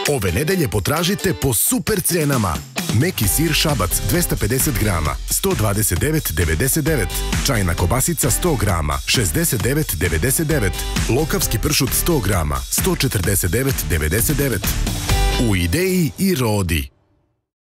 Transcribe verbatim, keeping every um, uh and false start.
Ove nedelje potražite po super cenama. Meki sir Šabac dvesta pedeset grama, sto dvadeset devet devedeset devet. Čajna kobasica sto grama, šezdeset devet devedeset devet. Lokavski pršut sto grama, sto četrdeset devet devedeset devet. U Ideji i Rodi.